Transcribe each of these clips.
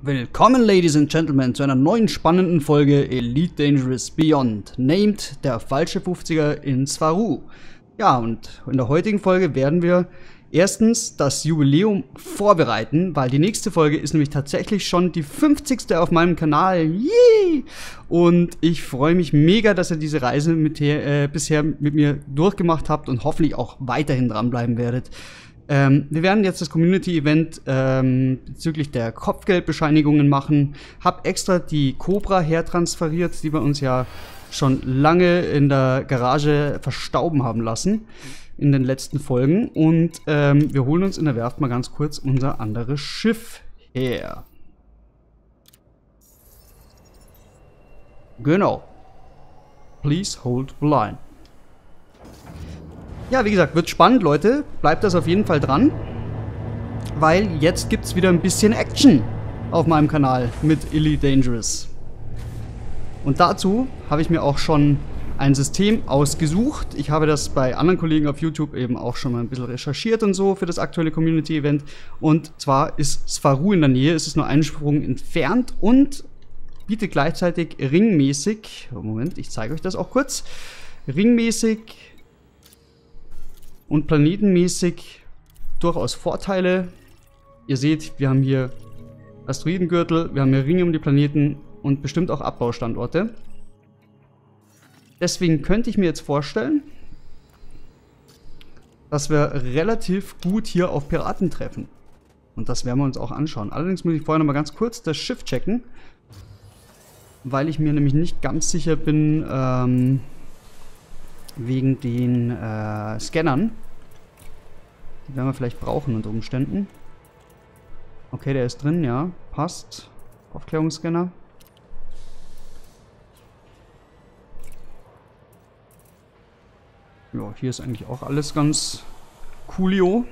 Willkommen, Ladies and Gentlemen, zu einer neuen spannenden Folge Elite Dangerous Beyond, named der falsche 50er in Svaru. Ja, und in der heutigen Folge werden wir erstens das Jubiläum vorbereiten, weil die nächste Folge ist nämlich tatsächlich schon die 50. auf meinem Kanal. Yay! Und ich freue mich mega, dass ihr diese Reise bisher mit mir durchgemacht habt und hoffentlich auch weiterhin dranbleiben werdet. Wir werden jetzt das Community-Event bezüglich der Kopfgeldbescheinigungen machen. Hab extra die Cobra hertransferiert, die wir uns ja schon lange in der Garage verstauben haben lassen in den letzten Folgen. Und wir holen uns in der Werft mal ganz kurz unser anderes Schiff her. Genau. Please hold the line. Ja, wie gesagt, wird spannend, Leute. Bleibt das auf jeden Fall dran. Weil jetzt gibt es wieder ein bisschen Action auf meinem Kanal mit Elite Dangerous. Und dazu habe ich mir auch schon ein System ausgesucht. Ich habe das bei anderen Kollegen auf YouTube eben auch schon mal ein bisschen recherchiert und so für das aktuelle Community-Event. Und zwar ist Svaru in der Nähe, es ist nur einen Sprung entfernt und bietet gleichzeitig ringmäßig, Moment, ich zeige euch das auch kurz, ringmäßig und planetenmäßig durchaus Vorteile. Ihr seht, wir haben hier Asteroidengürtel, wir haben hier Ringe um die Planeten und bestimmt auch Abbaustandorte. Deswegen könnte ich mir jetzt vorstellen, dass wir relativ gut hier auf Piraten treffen. Und das werden wir uns auch anschauen. Allerdings muss ich vorher noch mal ganz kurz das Schiff checken, weil ich mir nämlich nicht ganz sicher bin, wegen den Scannern. Die werden wir vielleicht brauchen unter Umständen. Okay, der ist drin, ja. Passt. Aufklärungsscanner. Ja, hier ist eigentlich auch alles ganz coolio.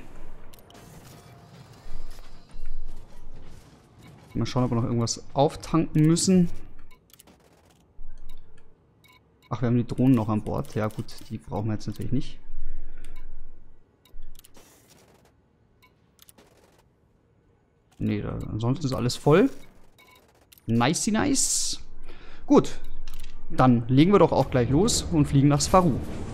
Mal schauen, ob wir noch irgendwas auftanken müssen. Ach, wir haben die Drohnen noch an Bord. Ja gut, die brauchen wir jetzt natürlich nicht. Nee, ansonsten ist alles voll. Nicey nice. Gut, dann legen wir doch auch gleich los und fliegen nach Svaru.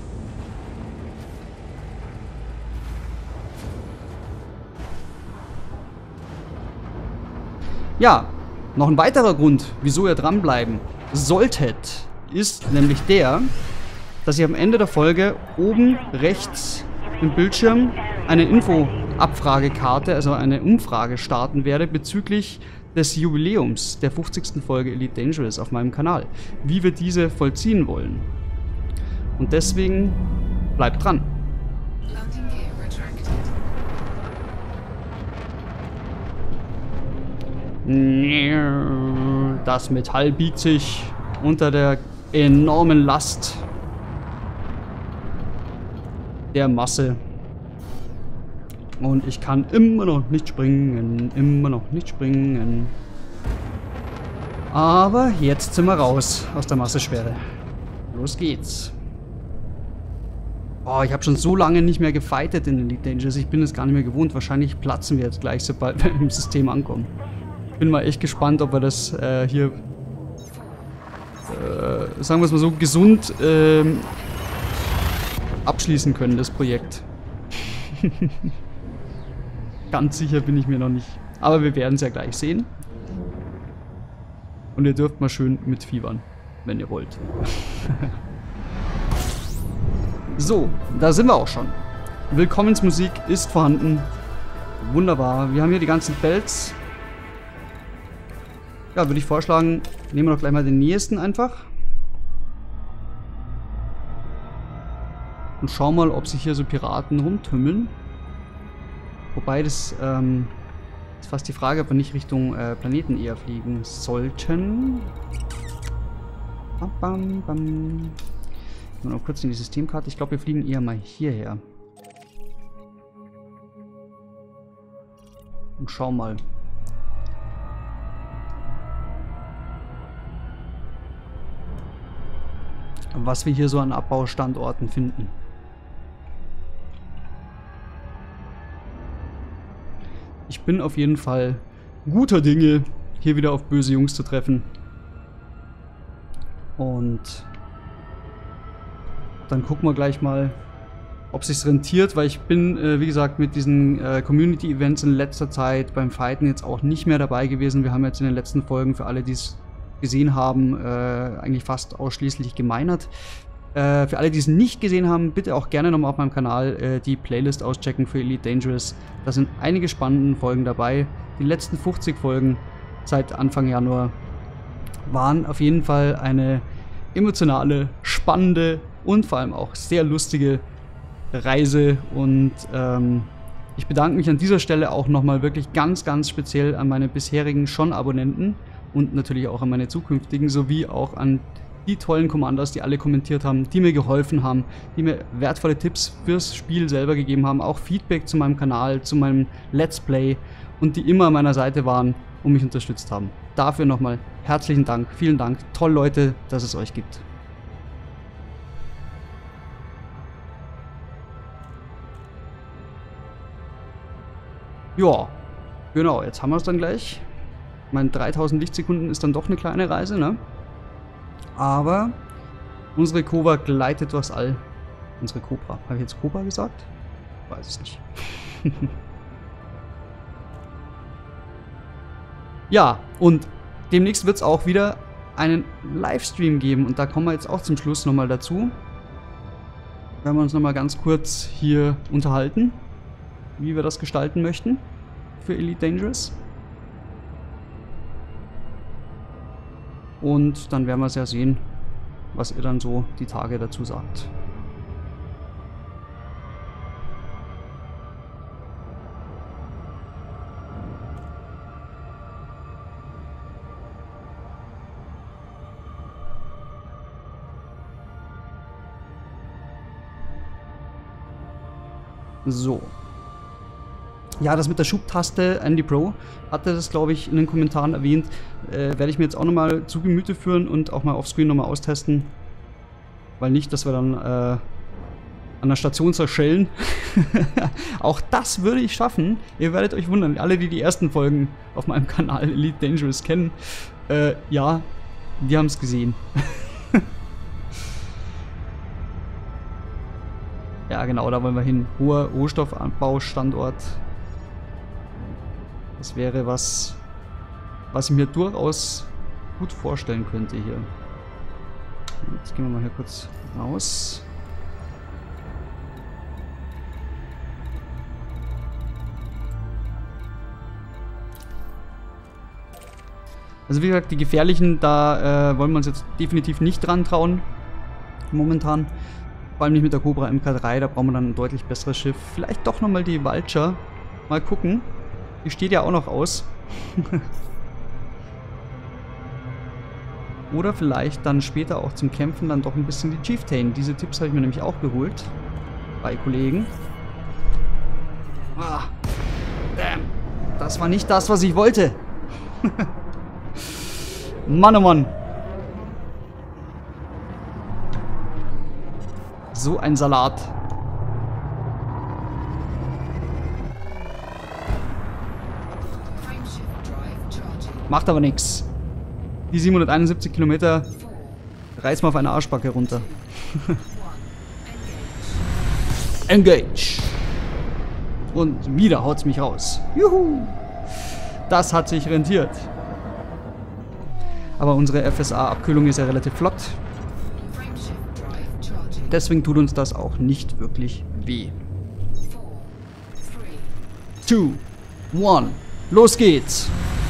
Ja, noch ein weiterer Grund, wieso ihr dranbleiben solltet, ist nämlich der, dass ich am Ende der Folge oben rechts im Bildschirm eine Info-Abfragekarte, also eine Umfrage starten werde bezüglich des Jubiläums der 50. Folge Elite Dangerous auf meinem Kanal, wie wir diese vollziehen wollen. Und deswegen bleibt dran. Das Metall biegt sich unter der enormen Last der Masse. Und ich kann immer noch nicht springen, Aber jetzt sind wir raus aus der Masseschwere. Los geht's. Oh, ich habe schon so lange nicht mehr gefightet in Elite Dangerous. Ich bin es gar nicht mehr gewohnt. Wahrscheinlich platzen wir jetzt gleich, sobald wir im System ankommen. Bin mal echt gespannt, ob wir das hier sagen wir es mal so, gesund abschließen können, das Projekt. Ganz sicher bin ich mir noch nicht. Aber wir werden es ja gleich sehen. Und ihr dürft mal schön mitfiebern, wenn ihr wollt. So, da sind wir auch schon. Willkommensmusik ist vorhanden. Wunderbar. Wir haben hier die ganzen Belts. Ja, würde ich vorschlagen, nehmen wir doch gleich mal den nächsten einfach. Und schauen mal, ob sich hier so Piraten rumtümmeln. Wobei das ist fast die Frage, ob wir nicht Richtung Planeten eher fliegen sollten. Bam, bam, bam. Noch kurz in die Systemkarte. Ich glaube, wir fliegen eher mal hierher. Und schauen mal. Was wir hier so an Abbaustandorten finden. Ich bin auf jeden Fall guter Dinge, hier wieder auf böse Jungs zu treffen. Und dann gucken wir gleich mal, ob es sich rentiert, weil ich bin, wie gesagt, mit diesen Community-Events in letzter Zeit beim Fighten jetzt auch nicht mehr dabei gewesen. Wir haben jetzt in den letzten Folgen, für alle, die es gesehen haben, eigentlich fast ausschließlich gemeinert. Für alle, die es nicht gesehen haben, bitte auch gerne nochmal auf meinem Kanal die Playlist auschecken für Elite Dangerous. Da sind einige spannende Folgen dabei. Die letzten 50 Folgen seit Anfang Januar waren auf jeden Fall eine emotionale, spannende und vor allem auch sehr lustige Reise. Und ich bedanke mich an dieser Stelle auch nochmal wirklich ganz, ganz speziell an meine bisherigen Schon-Abonnenten und natürlich auch an meine zukünftigen, sowie auch an die tollen Commanders, die alle kommentiert haben, die mir geholfen haben, die mir wertvolle Tipps fürs Spiel selber gegeben haben, auch Feedback zu meinem Kanal, zu meinem Let's Play und die immer an meiner Seite waren und mich unterstützt haben. Dafür nochmal herzlichen Dank, vielen Dank, toll Leute, dass es euch gibt. Ja, genau, jetzt haben wir es dann gleich. Ich meine, 3000 Lichtsekunden ist dann doch eine kleine Reise, ne? Aber unsere Cobra gleitet durchs All. Unsere Cobra. Habe ich jetzt Cobra gesagt? Weiß es nicht. Ja, und demnächst wird es auch wieder einen Livestream geben. Und da kommen wir jetzt auch zum Schluss nochmal dazu. Werden wir uns nochmal ganz kurz hier unterhalten, wie wir das gestalten möchten für Elite Dangerous. Und dann werden wir es ja sehen, was ihr dann so die Tage dazu sagt. So. Ja, das mit der Schubtaste, Andy Pro hatte das, glaube ich, in den Kommentaren erwähnt. Werde ich mir jetzt auch nochmal zu Gemüte führen und auch mal offscreen nochmal austesten. Weil nicht, dass wir dann an der Station zerschellen. Auch das würde ich schaffen. Ihr werdet euch wundern, alle, die die ersten Folgen auf meinem Kanal Elite Dangerous kennen, ja, die haben es gesehen. Ja, genau, da wollen wir hin. Hoher Rohstoffanbaustandort. Das wäre was, was ich mir durchaus gut vorstellen könnte hier. Jetzt gehen wir mal hier kurz raus. Also wie gesagt, die gefährlichen, da wollen wir uns jetzt definitiv nicht dran trauen. Momentan. Vor allem nicht mit der Cobra MK3, da brauchen wir dann ein deutlich besseres Schiff. Vielleicht doch nochmal die Vulture. Mal gucken. Die steht ja auch noch aus. Oder vielleicht dann später auch zum Kämpfen dann doch ein bisschen die Chieftain. Diese Tipps habe ich mir nämlich auch geholt. Bei Kollegen. Ah. Damn. Das war nicht das, was ich wollte. Mann, oh Mann. So ein Salat. Macht aber nichts. Die 771 Kilometer reißen wir auf eine Arschbacke runter. Engage. Und wieder haut's mich raus. Juhu. Das hat sich rentiert. Aber unsere FSA-Abkühlung ist ja relativ flott. Deswegen tut uns das auch nicht wirklich weh. 2, 1, los geht's!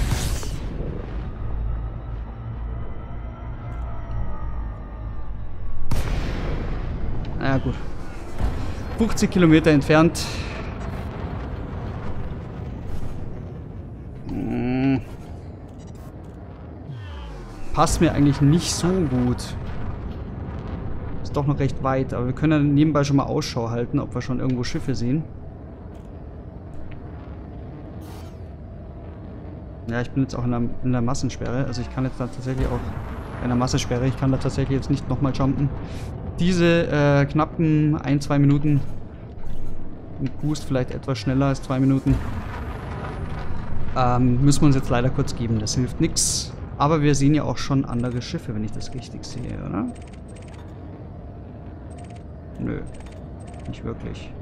Naja gut. 50 Kilometer entfernt. Passt mir eigentlich nicht so gut. Ist doch noch recht weit, aber wir können dann nebenbei schon mal Ausschau halten, ob wir schon irgendwo Schiffe sehen. Ja, ich bin jetzt auch in der Massensperre, also ich kann jetzt da tatsächlich auch in der Massensperre, ich kann da tatsächlich jetzt nicht nochmal jumpen. Diese knappen 1-2 Minuten, ein Boost vielleicht etwas schneller als 2 Minuten, Müssen wir uns jetzt leider kurz geben. Das hilft nichts. Aber wir sehen ja auch schon andere Schiffe, wenn ich das richtig sehe, oder? Nö. Nicht wirklich.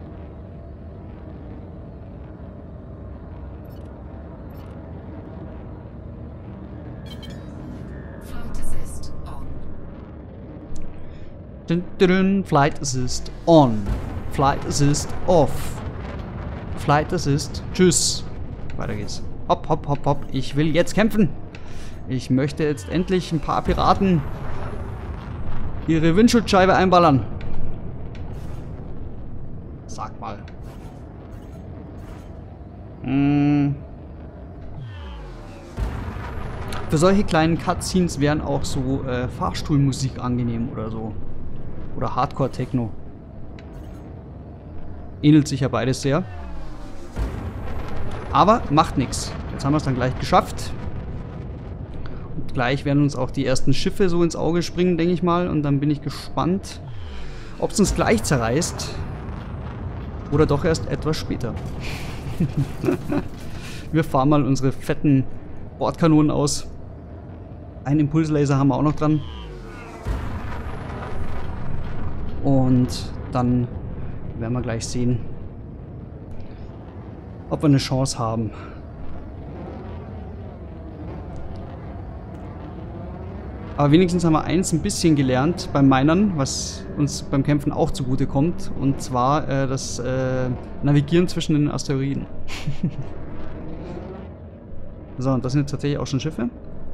Flight Assist on. Flight Assist off. Flight Assist. Tschüss. Weiter geht's. Hopp, hopp, hopp, hopp. Ich will jetzt kämpfen. Ich möchte jetzt endlich ein paar Piraten ihre Windschutzscheibe einballern. Sag mal. Für solche kleinen Cutscenes wären auch so Fahrstuhlmusik angenehm oder so. Oder Hardcore-Techno. Ähnelt sich ja beides sehr. Aber macht nichts. Jetzt haben wir es dann gleich geschafft. Und gleich werden uns auch die ersten Schiffe so ins Auge springen, denke ich mal. Und dann bin ich gespannt, ob es uns gleich zerreißt. Oder doch erst etwas später. Wir fahren mal unsere fetten Bordkanonen aus. Einen Impulslaser haben wir auch noch dran. Und dann werden wir gleich sehen, ob wir eine Chance haben. Aber wenigstens haben wir eins ein bisschen gelernt beim Minern, was uns beim Kämpfen auch zugute kommt. Und zwar das Navigieren zwischen den Asteroiden. So, und das sind jetzt tatsächlich auch schon Schiffe.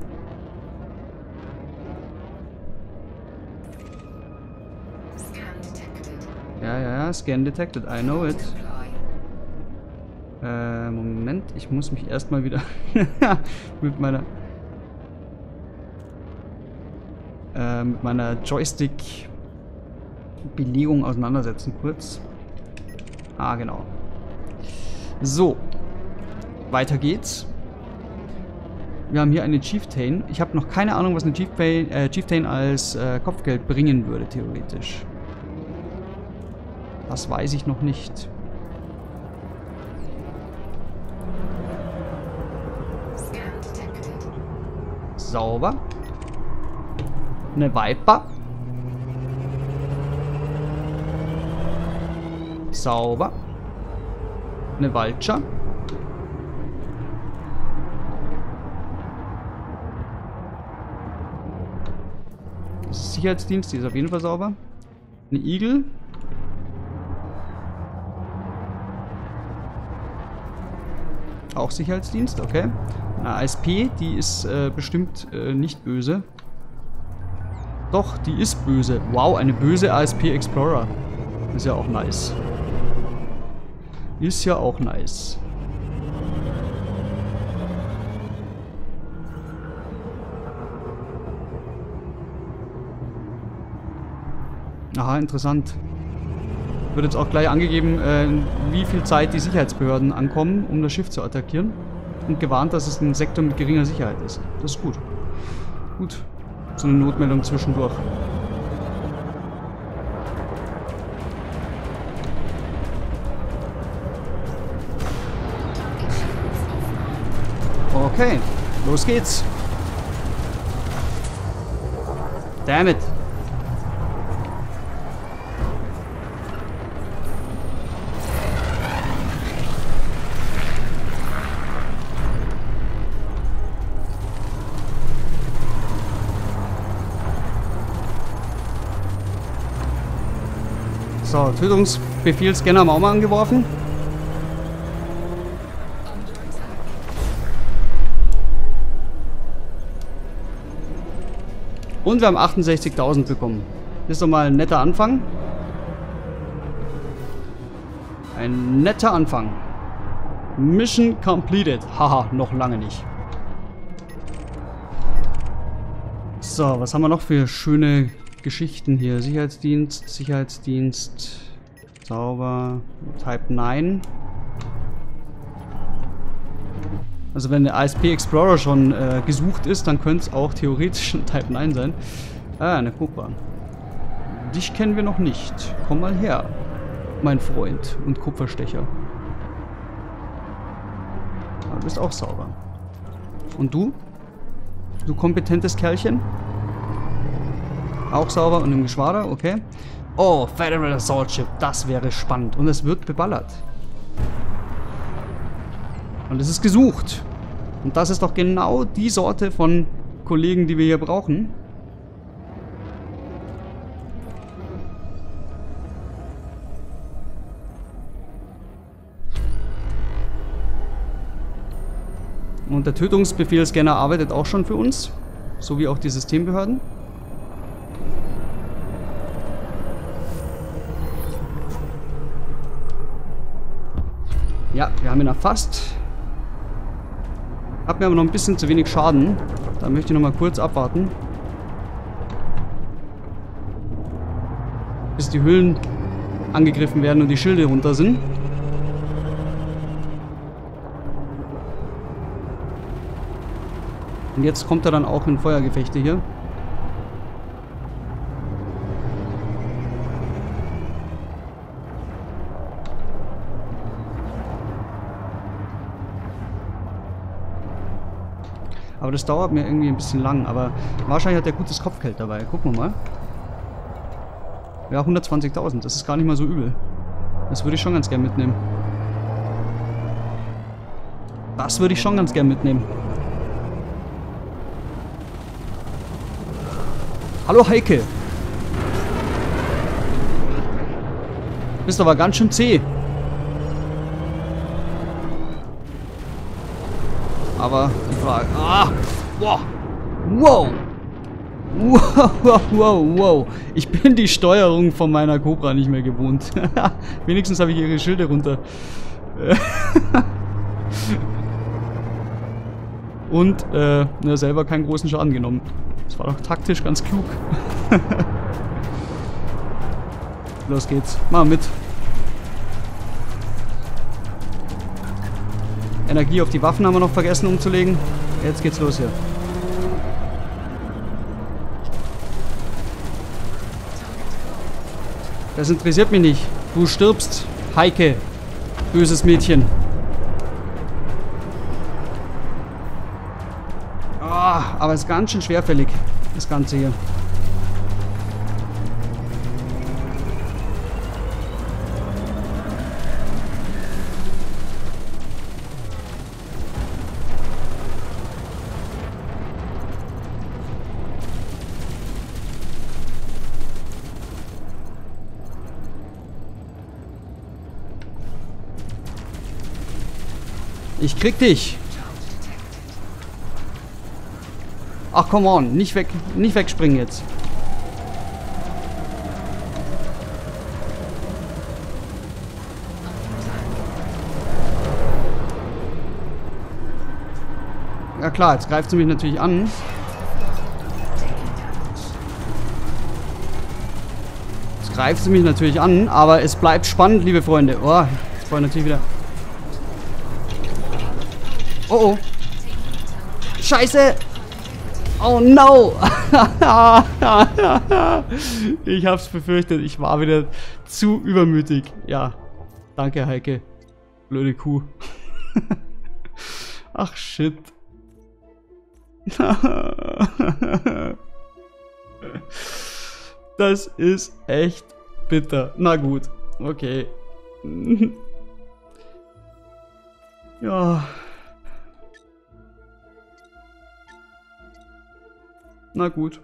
Ja, Scan detected, I know it. Moment, ich muss mich erstmal wieder mit meiner Joystick-Belegung auseinandersetzen kurz. Ah, genau. So, weiter geht's. Wir haben hier eine Chieftain. Ich habe noch keine Ahnung, was eine Chieftain als Kopfgeld bringen würde, theoretisch. Das weiß ich noch nicht. Sauber. Eine Viper. Sauber. Eine Vulture. Sicherheitsdienst, die ist auf jeden Fall sauber. Eine Eagle. Auch Sicherheitsdienst, okay. Eine ASP, die ist bestimmt nicht böse. Doch, die ist böse. Wow, eine böse ASP Explorer. Ist ja auch nice. Ist ja auch nice. Aha, interessant. Wird jetzt auch gleich angegeben, wie viel Zeit die Sicherheitsbehörden ankommen, um das Schiff zu attackieren. Und gewarnt, dass es ein Sektor mit geringer Sicherheit ist. Das ist gut. Gut. So eine Notmeldung zwischendurch. Okay, los geht's. Damn it. So, Tötungsbefehlscanner haben wir auch mal angeworfen. Und wir haben 68.000 bekommen. Das ist doch mal ein netter Anfang. Ein netter Anfang. Mission completed. Haha, noch lange nicht. So, was haben wir noch für schöne Geschichten hier? Sicherheitsdienst. Sauber. Type 9. Also wenn der ASP Explorer schon gesucht ist, dann könnte es auch theoretisch ein Type 9 sein. Ah, eine Cobra. Dich kennen wir noch nicht. Komm mal her, mein Freund und Kupferstecher. du bist auch sauber. Und du? Du kompetentes Kerlchen? Auch sauber und im Geschwader, okay. Oh, Federal Assault Ship, das wäre spannend. Und es wird beballert. Und es ist gesucht. Und das ist doch genau die Sorte von Kollegen, die wir hier brauchen. Und der Tötungsbefehlsscanner arbeitet auch schon für uns. So wie auch die Systembehörden. Ja, wir haben ihn erfasst. Hat mir aber noch ein bisschen zu wenig Schaden. Da möchte ich noch mal kurz abwarten. Bis die Hüllen angegriffen werden und die Schilde runter sind. Und jetzt kommt er dann auch in Feuergefechte hier. Aber das dauert mir irgendwie ein bisschen lang. Aber wahrscheinlich hat er gutes Kopfgeld dabei. Gucken wir mal. Ja, 120.000. Das ist gar nicht mal so übel. Das würde ich schon ganz gern mitnehmen. Das würde ich schon ganz gern mitnehmen. Hallo Heike. Bist aber ganz schön zäh. Aber die Frage... Ah! Wow! Wow! Wow, wow, wow, wow. Ich bin die Steuerung von meiner Cobra nicht mehr gewohnt. Wenigstens habe ich ihre Schilde runter. Und selber keinen großen Schaden genommen. Das war doch taktisch ganz klug. Los geht's. Mal mit. Energie auf die Waffen haben wir noch vergessen umzulegen. Jetzt geht's los hier. Das interessiert mich nicht. Du stirbst, Heike. Böses Mädchen. Ah, aber es ist ganz schön schwerfällig, das Ganze hier. Ich krieg dich. Ach, come on. Nicht wegspringen jetzt. Ja klar, jetzt greift sie mich natürlich an. Jetzt greift sie mich natürlich an, aber es bleibt spannend, liebe Freunde. Oh, jetzt wollen wir natürlich wieder... Oh oh. Scheiße. Oh no. Ich hab's befürchtet. Ich war wieder zu übermütig. Ja. Danke, Heike. Blöde Kuh. Ach, shit. Das ist echt bitter. Na gut. Okay. Ja. Na gut.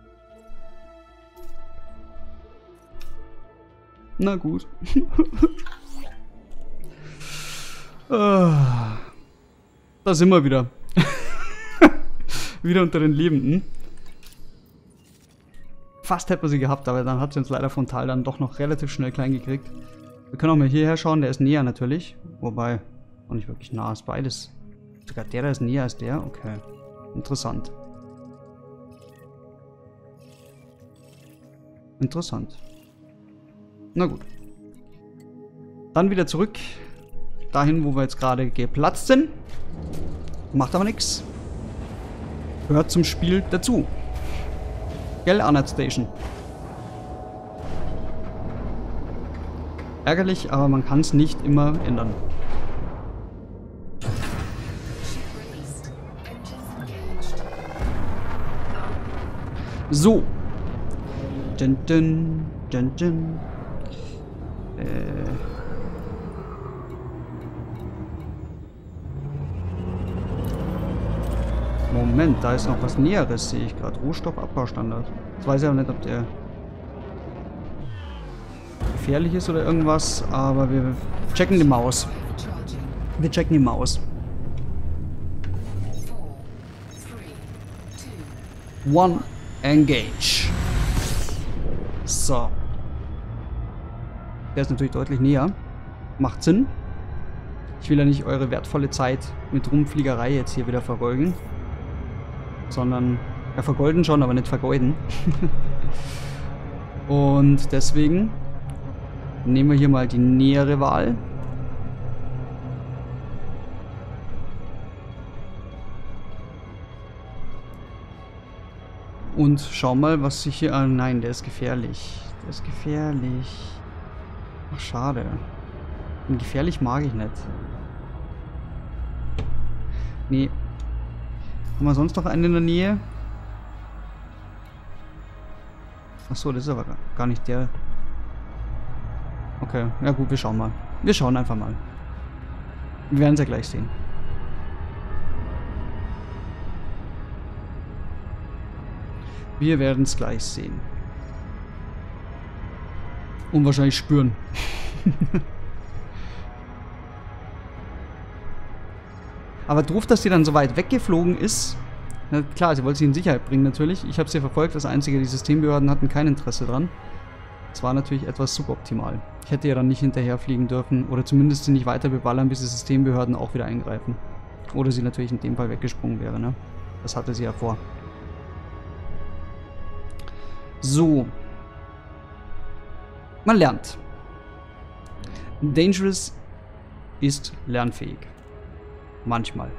Na gut. Da sind wir wieder. Wieder unter den Lebenden. Fast hätten wir sie gehabt, aber dann hat sie uns leider frontal dann doch noch relativ schnell klein gekriegt. Wir können auch mal hierher schauen, der ist näher natürlich. Wobei, auch nicht wirklich nah ist beides. Sogar der da ist näher als der? Okay. Interessant. Interessant. Na gut. Dann wieder zurück. Dahin, wo wir jetzt gerade geplatzt sind. Macht aber nichts. Gehört zum Spiel dazu. Gell, Arnold Station. Ärgerlich, aber man kann es nicht immer ändern. So. Dun, dun, dun, dun. Moment, da ist noch was Näheres, sehe ich gerade. Rohstoffabbau-Standard. Jetzt weiß ich aber nicht, ob der gefährlich ist oder irgendwas, aber wir checken die Maus. Wir checken die Maus. 1, engage. So. Der ist natürlich deutlich näher. Macht Sinn. Ich will ja nicht eure wertvolle Zeit mit Rumfliegerei jetzt hier wieder vergolden. Sondern, ja, vergolden schon, aber nicht vergeuden. Und deswegen nehmen wir hier mal die nähere Wahl. Und schau mal, was sich hier... Ah, nein, der ist gefährlich. Der ist gefährlich. Ach, schade. Und gefährlich mag ich nicht. Nee. Haben wir sonst noch einen in der Nähe? Achso, das ist aber gar nicht der. Okay, ja gut, wir schauen mal. Wir schauen einfach mal. Wir werden es ja gleich sehen. Wir werden es gleich sehen. Und wahrscheinlich spüren. Aber doof, dass sie dann so weit weggeflogen ist. Na klar, sie wollte sie in Sicherheit bringen natürlich. Ich habe sie verfolgt, das einzige, die Systembehörden hatten kein Interesse dran. Das war natürlich etwas suboptimal. Ich hätte ja dann nicht hinterherfliegen dürfen oder zumindest sie nicht weiter beballern, bis die Systembehörden auch wieder eingreifen. Oder sie natürlich in dem Fall weggesprungen wäre, ne? Das hatte sie ja vor. So. Man lernt. Dangerous ist lernfähig. Manchmal.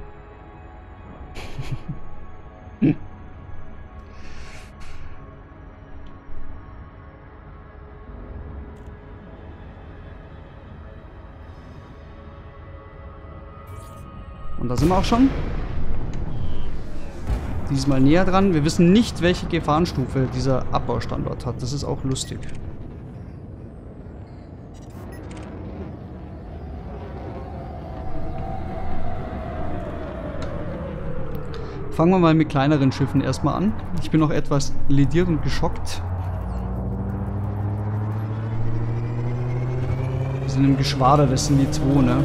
Und da sind wir auch schon. Diesmal näher dran. Wir wissen nicht, welche Gefahrenstufe dieser Abbaustandort hat. Das ist auch lustig. Fangen wir mal mit kleineren Schiffen erstmal an. Ich bin noch etwas lediert und geschockt. Wir sind im Geschwader, das sind die 2, ne?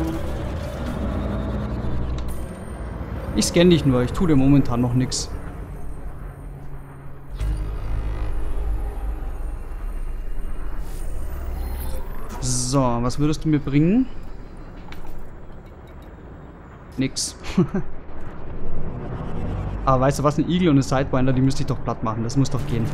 Ich scanne dich nur, ich tue dir momentan noch nichts. So, was würdest du mir bringen? Nix. Aber weißt du was, ein Eagle und eine Sidewinder, die müsste ich doch platt machen. Das muss doch gehen.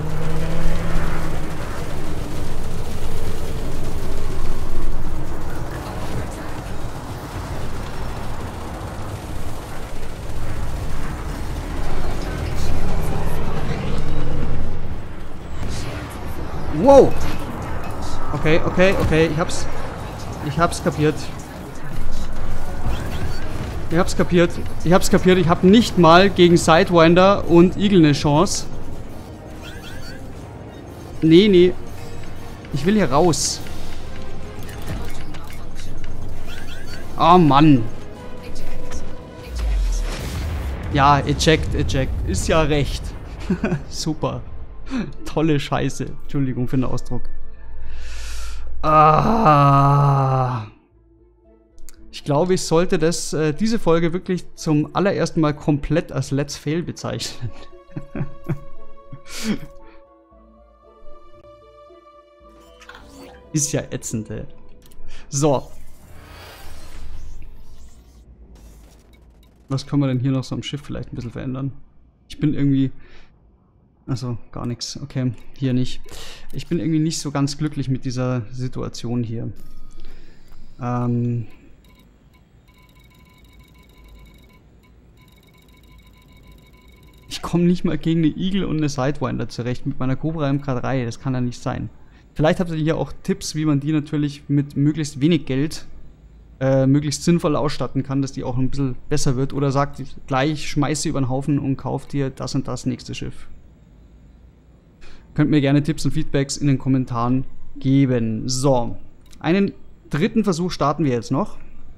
Wow! Okay, okay, okay, ich hab's kapiert. Ich hab's kapiert. Ich hab nicht mal gegen Sidewinder und Eagle eine Chance. Nee, nee. Ich will hier raus. Oh Mann. Ja, eject. Ist ja recht. Super. Tolle Scheiße. Entschuldigung für den Ausdruck. Ah. Ich glaube, ich sollte diese Folge wirklich zum allerersten Mal komplett als Let's Fail bezeichnen. Ist ja ätzend, ey. So. Was können wir denn hier noch so am Schiff vielleicht ein bisschen verändern? Ich bin irgendwie... Also gar nichts. Okay, hier nicht. Ich bin irgendwie nicht so ganz glücklich mit dieser Situation hier. Ich komme nicht mal gegen eine Eagle und eine Sidewinder zurecht mit meiner Cobra MK3. Das kann ja nicht sein. Vielleicht habt ihr hier auch Tipps, wie man die natürlich mit möglichst wenig Geld möglichst sinnvoll ausstatten kann, dass die auch ein bisschen besser wird. Oder sagt gleich, schmeiß sie über den Haufen und kauft dir das und das nächste Schiff. Könnt mir gerne Tipps und Feedbacks in den Kommentaren geben. So, einen dritten Versuch starten wir jetzt noch.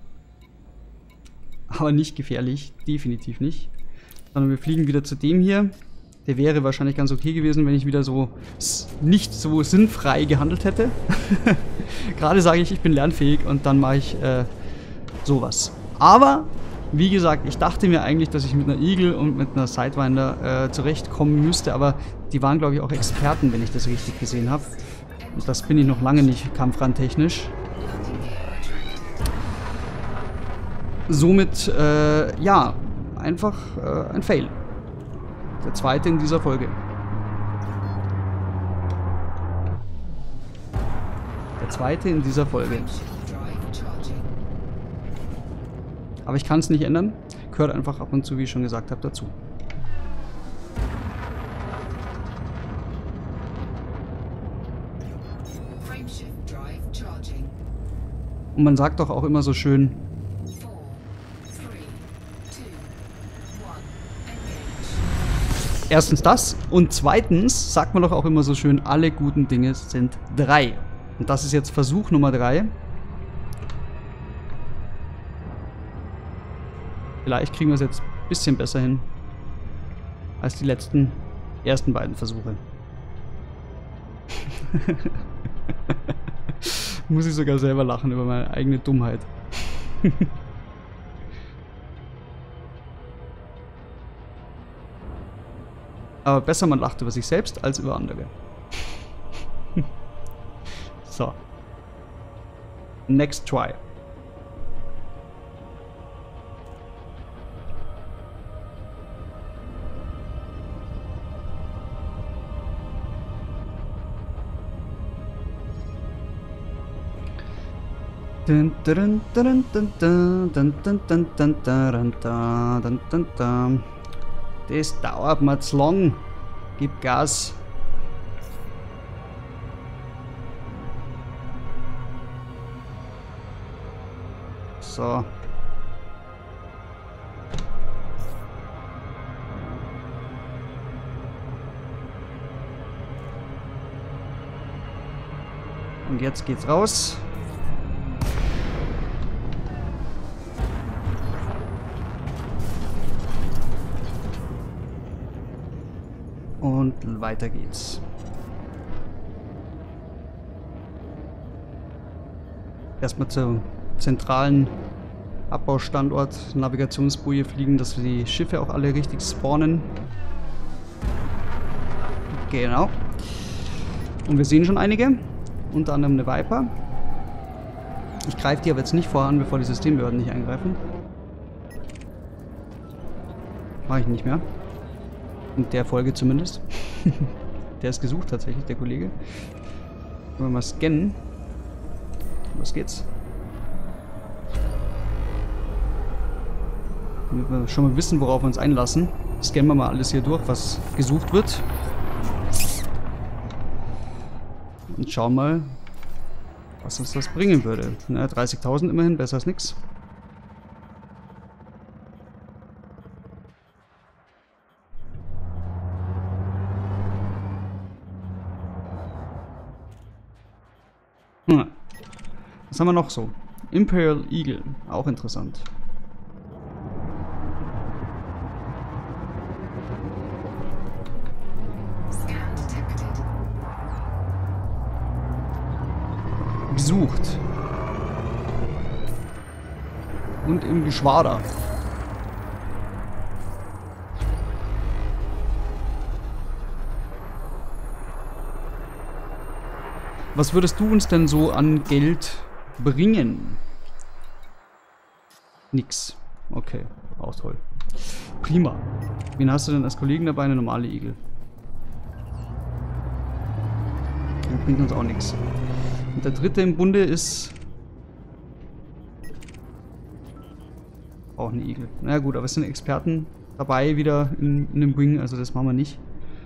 Aber nicht gefährlich, definitiv nicht. Sondern wir fliegen wieder zu dem hier. Der wäre wahrscheinlich ganz okay gewesen, wenn ich wieder so nicht so sinnfrei gehandelt hätte. Gerade sage ich bin lernfähig und dann mache ich sowas. Aber, wie gesagt, ich dachte mir eigentlich, dass ich mit einer Eagle und mit einer Sidewinder zurechtkommen müsste. Aber die waren, glaube ich, auch Experten, wenn ich das richtig gesehen habe. Und das bin ich noch lange nicht kampfrandtechnisch. Somit, ja, einfach ein Fail. Der zweite in dieser Folge. Der zweite in dieser Folge. Aber ich kann es nicht ändern. Gehört einfach ab und zu, wie ich schon gesagt habe, dazu. Und man sagt doch auch immer so schön, erstens das und zweitens sagt man doch auch immer so schön, alle guten Dinge sind 3. Und das ist jetzt Versuch Nummer 3. Vielleicht kriegen wir es jetzt ein bisschen besser hin als die ersten beiden Versuche. Muss ich sogar selber lachen über meine eigene Dummheit. Aber besser man lacht über sich selbst als über andere. So. Next try. Das dauert mir zu lang. Gib Gas. So. Und jetzt geht's raus. Und weiter geht's. Erstmal zum zentralen Abbaustandort, Navigationsboje fliegen, dass wir die Schiffe auch alle richtig spawnen. Genau. Und wir sehen schon einige. Unter anderem eine Viper. Ich greife die aber jetzt nicht voran, bevor die Systembehörden nicht eingreifen. Mache ich nicht mehr. In der Folge zumindest. Der ist gesucht tatsächlich, der Kollege. Wollen wir mal scannen. Was geht's? Damit wir schon mal wissen, worauf wir uns einlassen. Scannen wir mal alles hier durch, was gesucht wird. Und schauen mal, was uns das bringen würde. 30.000 immerhin, besser als nix. Was haben wir noch so? Imperial Eagle, auch interessant. Gesucht. Und im Geschwader. Was würdest du uns denn so an Geld bringen? Nix. Okay, auch toll. Prima. Wen hast du denn als Kollegen dabei? Eine normale Igel. Das bringt uns auch nichts. Und der dritte im Bunde ist auch eine Igel. Na gut, aber es sind Experten dabei wieder in dem Wing, also das machen wir nicht.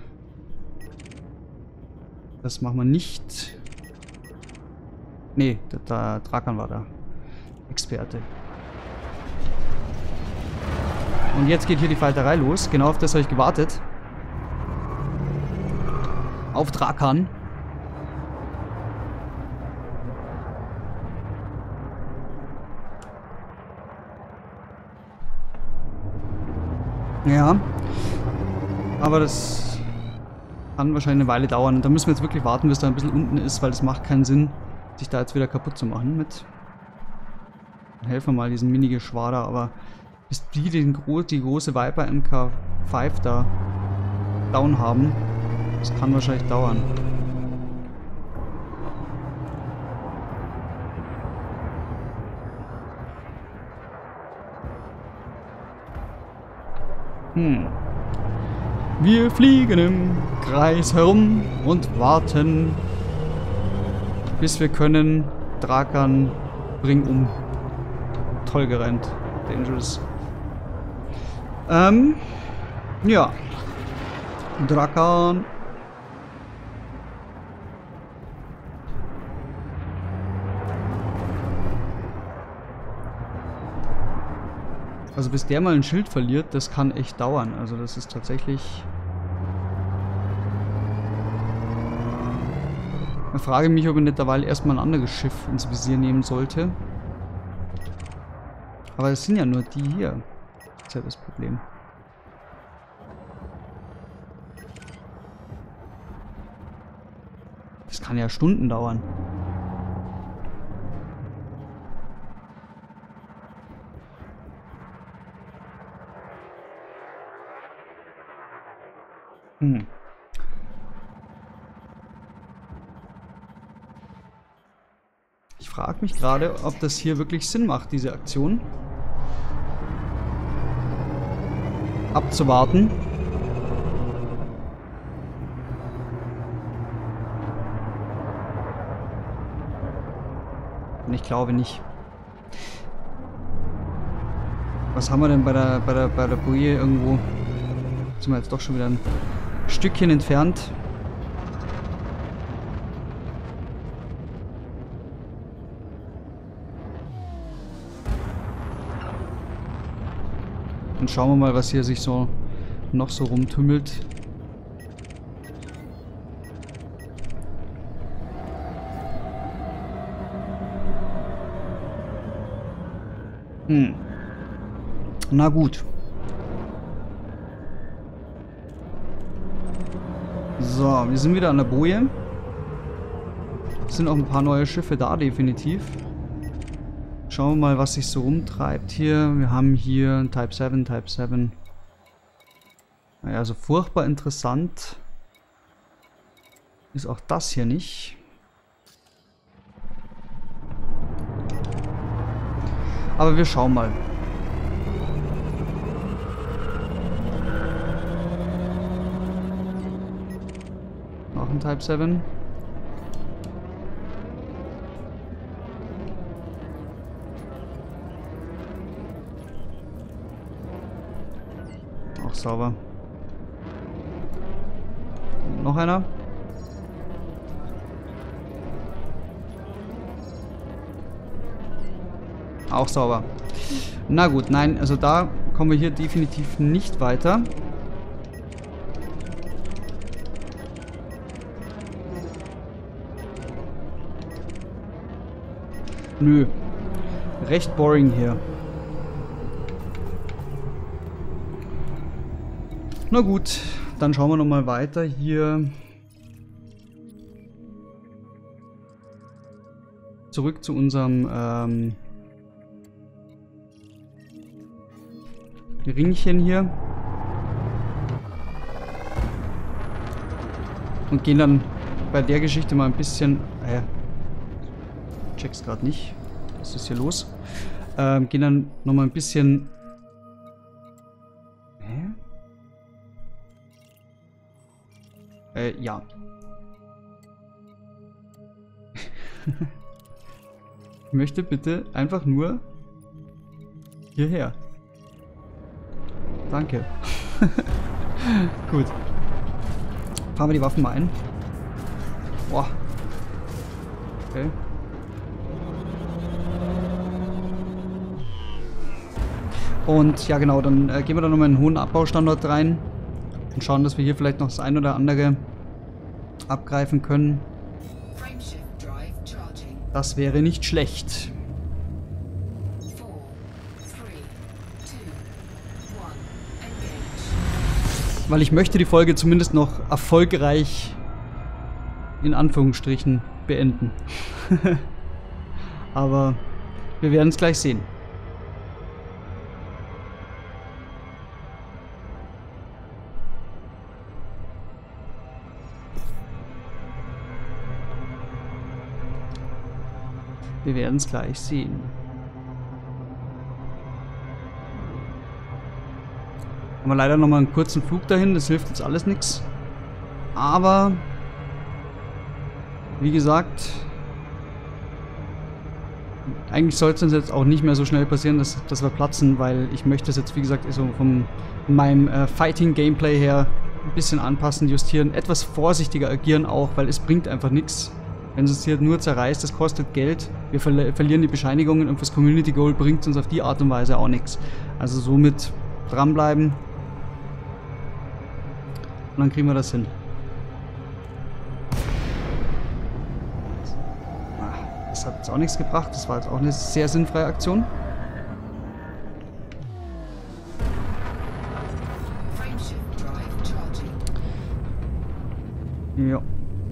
Das machen wir nicht. Nee, der Drakan war da. Experte. Und jetzt geht hier die Falterei los. Genau auf das habe ich gewartet. Auf Drakan. Ja. Aber das kann wahrscheinlich eine Weile dauern. Und da müssen wir jetzt wirklich warten, bis da ein bisschen unten ist, weil es macht keinen Sinn, sich da jetzt wieder kaputt zu machen mit. Dann helfen wir mal diesen Mini-Geschwader, aber bis die die große Viper MK5 da down haben, das kann wahrscheinlich dauern. Wir fliegen im Kreis herum und warten, bis wir können. Drakan, bring um. Toll gerannt. Dangerous. Ja. Drakan. Also bis der mal ein Schild verliert, das kann echt dauern. Also das ist tatsächlich... Ich frage mich, ob ich nicht derweil erstmal ein anderes Schiff ins Visier nehmen sollte. Aber es sind ja nur die hier. Das ist ja das Problem. Das kann ja Stunden dauern. Ich frage mich gerade, ob das hier wirklich Sinn macht, diese Aktion. Abzuwarten. Und ich glaube nicht. Was haben wir denn bei der Boje irgendwo? Sind wir jetzt doch schon wieder ein Stückchen entfernt. Dann schauen wir mal, was hier sich so noch so rumtümmelt. Na gut. So, wir sind wieder an der Boje. Es sind auch ein paar neue Schiffe da, definitiv. Schauen wir mal, was sich so rumtreibt hier. Wir haben hier ein Type 7, Type 7. Naja, also furchtbar interessant ist auch das hier nicht. Aber wir schauen mal. Noch ein Type 7. Auch sauber. Noch einer. Auch sauber. Na gut, nein, also da kommen wir hier definitiv nicht weiter. Nö. Recht boring hier. Na gut, dann schauen wir nochmal weiter hier. Zurück zu unserem Ringchen hier. Und gehen dann bei der Geschichte mal ein bisschen... check's gerade nicht. Was ist hier los? Gehen dann nochmal ein bisschen... Ja. Ich möchte bitte einfach nur hierher. Danke. Gut. Fahren wir die Waffen mal ein. Boah. Okay. Und ja genau, dann gehen wir da nochmal einen hohen Abbaustandard rein und schauen, dass wir hier vielleicht noch das ein oder andere abgreifen können. Das wäre nicht schlecht. Weil ich möchte die Folge zumindest noch erfolgreich in Anführungsstrichen beenden. Aber wir werden es gleich sehen. Wir werden es gleich sehen. Haben wir leider nochmal einen kurzen Flug dahin, das hilft jetzt alles nichts. Aber, wie gesagt, eigentlich sollte es uns jetzt auch nicht mehr so schnell passieren, dass wir platzen, weil ich möchte es jetzt, wie gesagt, so von meinem Fighting-Gameplay her ein bisschen anpassen, justieren, etwas vorsichtiger agieren auch, weil es bringt einfach nichts. Wenn es uns hier nur zerreißt, das kostet Geld, wir verlieren die Bescheinigungen und fürs Community Goal bringt es uns auf die Art und Weise auch nichts. Also somit dranbleiben und dann kriegen wir das hin. Das hat jetzt auch nichts gebracht, das war jetzt auch eine sehr sinnfreie Aktion. Ja.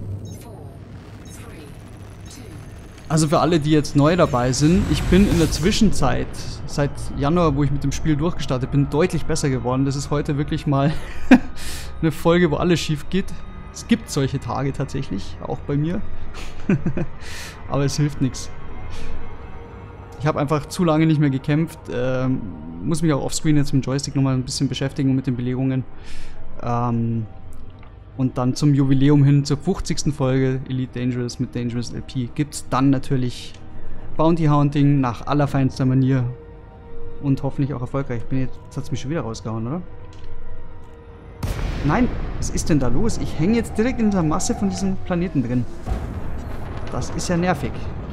Also für alle, die jetzt neu dabei sind, ich bin in der Zwischenzeit, seit Januar, wo ich mit dem Spiel durchgestartet bin, deutlich besser geworden. Das ist heute wirklich mal eine Folge, wo alles schief geht. Es gibt solche Tage tatsächlich, auch bei mir. Aber es hilft nichts. Ich habe einfach zu lange nicht mehr gekämpft. Muss mich auch offscreen jetzt mit dem Joystick nochmal ein bisschen beschäftigen und mit den Belegungen. Und dann zum Jubiläum hin, zur 50. Folge Elite Dangerous mit Dangerous LP, gibt es dann natürlich Bounty Hunting nach allerfeinster Manier. Und hoffentlich auch erfolgreich. Jetzt hat es mich schon wieder rausgehauen, oder? Nein, was ist denn da los? Ich hänge jetzt direkt in der Masse von diesem Planeten drin. Das ist ja nervig.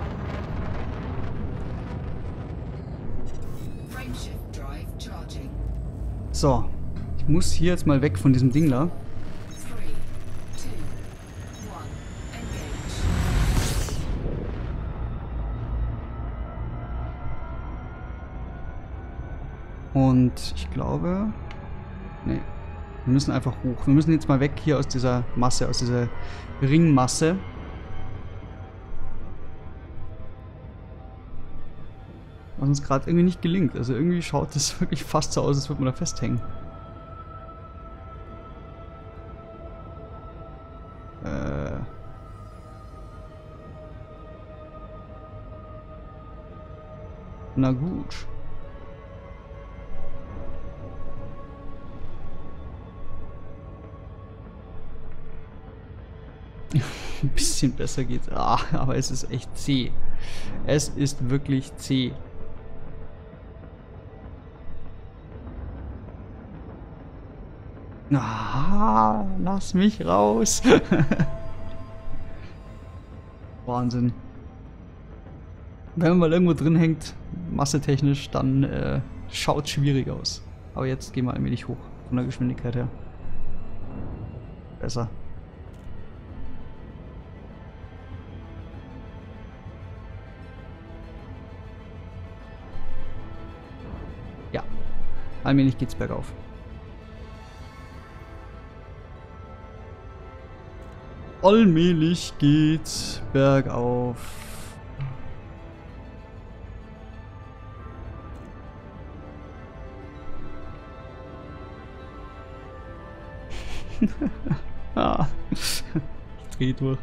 So, ich muss hier jetzt mal weg von diesem Ding da. Und ich glaube... Nee. Wir müssen einfach hoch. Wir müssen jetzt mal weg hier aus dieser Masse, aus dieser Ringmasse. Was uns gerade irgendwie nicht gelingt. Also irgendwie schaut es wirklich fast so aus, als würde man da festhängen. Na gut. Ein bisschen besser geht's. Ah, aber es ist echt zäh. Es ist wirklich zäh. Ah, lass mich raus. Wahnsinn. Wenn man mal irgendwo drin hängt, massetechnisch, dann schaut schwierig aus. Aber jetzt gehen wir ein wenig hoch, von der Geschwindigkeit her. Besser. Ja, allmählich geht's bergauf. Allmählich geht's bergauf. Ah, ich dreh durch.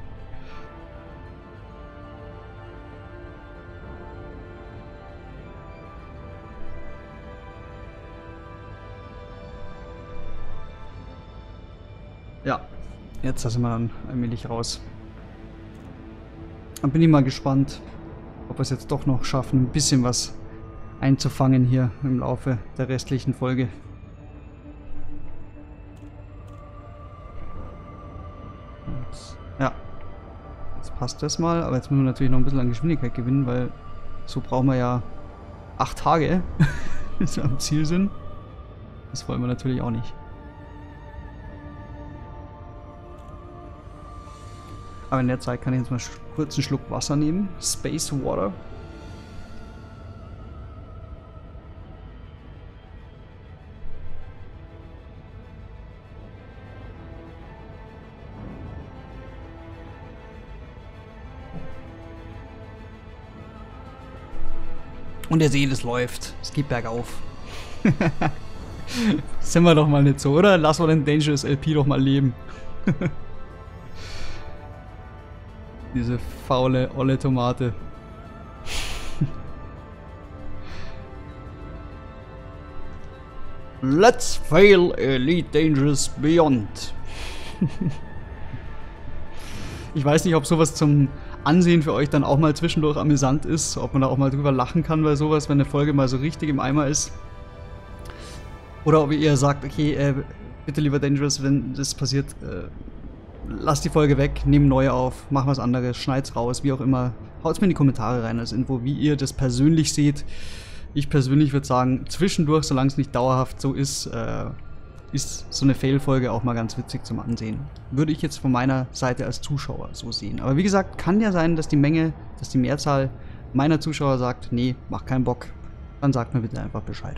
Ja, jetzt sind wir dann allmählich raus. Dann bin ich mal gespannt, ob wir es jetzt doch noch schaffen, ein bisschen was einzufangen hier im Laufe der restlichen Folge. Ja, jetzt passt das mal, aber jetzt müssen wir natürlich noch ein bisschen an Geschwindigkeit gewinnen, weil so brauchen wir ja 8 Tage, bis wir am Ziel sind. Das wollen wir natürlich auch nicht. Aber in der Zeit kann ich jetzt mal kurz einen Schluck Wasser nehmen. Space Water. Und ihr seht, es läuft. Es geht bergauf. Sind wir doch mal nicht so, oder? Lass mal den Dangerous LP doch mal leben. Diese faule, olle Tomate. Let's fail Elite Dangerous Beyond. Ich weiß nicht, ob sowas zum Ansehen für euch dann auch mal zwischendurch amüsant ist, ob man da auch mal drüber lachen kann bei sowas, wenn eine Folge mal so richtig im Eimer ist. Oder ob ihr eher sagt, okay, bitte lieber Dangerous, wenn das passiert, lasst die Folge weg, nehmt neue auf, macht was anderes, schneid's raus, wie auch immer. Haut's mir in die Kommentare rein als Info, wie ihr das persönlich seht. Ich persönlich würde sagen, zwischendurch, solange es nicht dauerhaft so ist, ist so eine Fail-Folge auch mal ganz witzig zum Ansehen. Würde ich jetzt von meiner Seite als Zuschauer so sehen. Aber wie gesagt, kann ja sein, dass die Mehrzahl meiner Zuschauer sagt, nee, mach keinen Bock. Dann sagt mir bitte einfach Bescheid.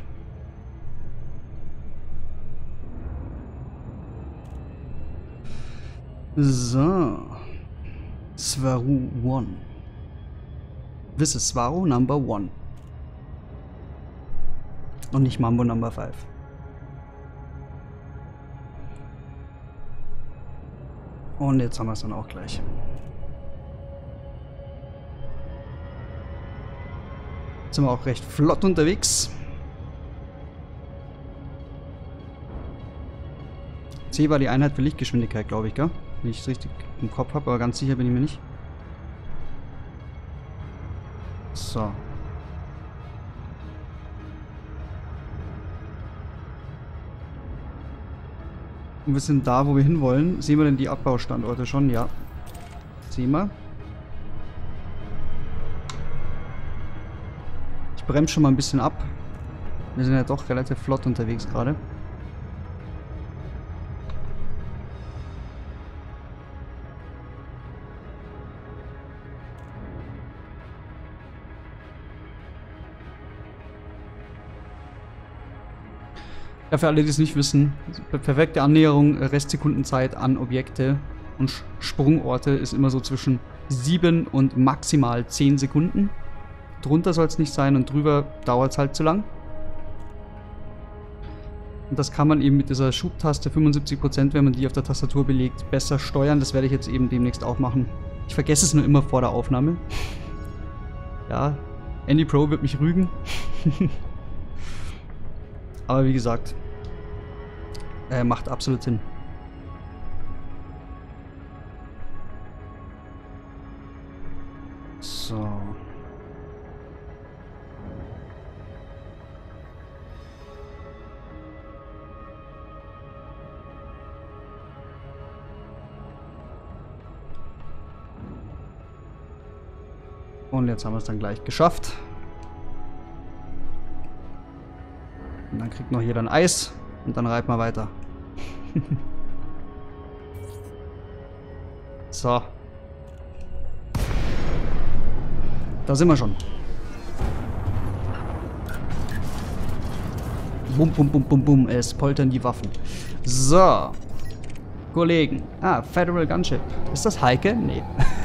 So. Svaru 1. This is Svaru Number 1. Und nicht Mambo Number 5. Und jetzt haben wir es dann auch gleich. Jetzt sind wir auch recht flott unterwegs. C war die Einheit für Lichtgeschwindigkeit, glaube ich, gell? Wenn ich es richtig im Kopf habe, aber ganz sicher bin ich mir nicht. So. Und wir sind da, wo wir hinwollen. Sehen wir denn die Abbaustandorte schon? Ja. Sehen wir. Ich bremse schon mal ein bisschen ab. Wir sind ja doch relativ flott unterwegs gerade. Ja, für alle, die es nicht wissen, perfekte Annäherung, Restsekundenzeit an Objekte und Sprungorte ist immer so zwischen 7 und maximal 10 Sekunden. Drunter soll es nicht sein und drüber dauert es halt zu lang. Und das kann man eben mit dieser Schubtaste 75%, wenn man die auf der Tastatur belegt, besser steuern. Das werde ich jetzt eben demnächst auch machen. Ich vergesse es nur immer vor der Aufnahme. Ja, Andy Pro wird mich rügen. Aber wie gesagt, macht absolut Sinn. So. Und jetzt haben wir es dann gleich geschafft. Und dann kriegt noch jeder ein Eis und dann reiten wir weiter. So. Da sind wir schon. Bum, bum, bum, bum, bum. Es poltern die Waffen. So. Kollegen. Ah, Federal Gunship. Ist das Heike? Nee.